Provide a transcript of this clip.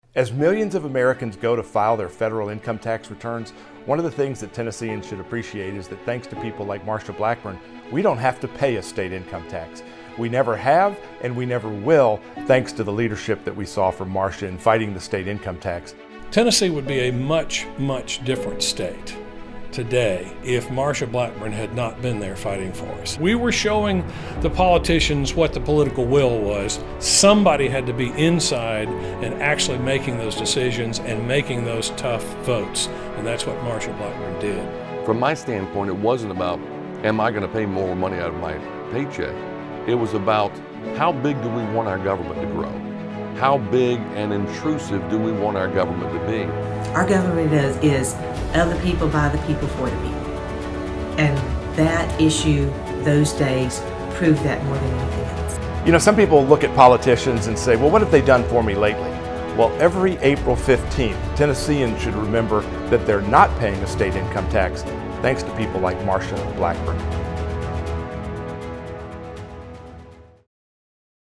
As millions of Americans go to file their federal income tax returns, one of the things that Tennesseans should appreciate is that thanks to people like Marsha Blackburn, we don't have to pay a state income tax. We never have and we never will, thanks to the leadership that we saw from Marsha in fighting the state income tax. Tennessee would be a much, much different state today if Marsha Blackburn had not been there fighting for us. We were showing the politicians what the political will was. Somebody had to be inside and actually making those decisions and making those tough votes, and that's what Marsha Blackburn did. From my standpoint, it wasn't about, am I going to pay more money out of my paycheck? It was about, how big do we want our government to grow? How big and intrusive do we want our government to be? Our government is of the people, by the people, for the people. And that issue, those days, proved that more than anything else. You know, some people look at politicians and say, well, what have they done for me lately? Well, every April 15th, Tennesseans should remember that they're not paying a state income tax thanks to people like Marsha Blackburn.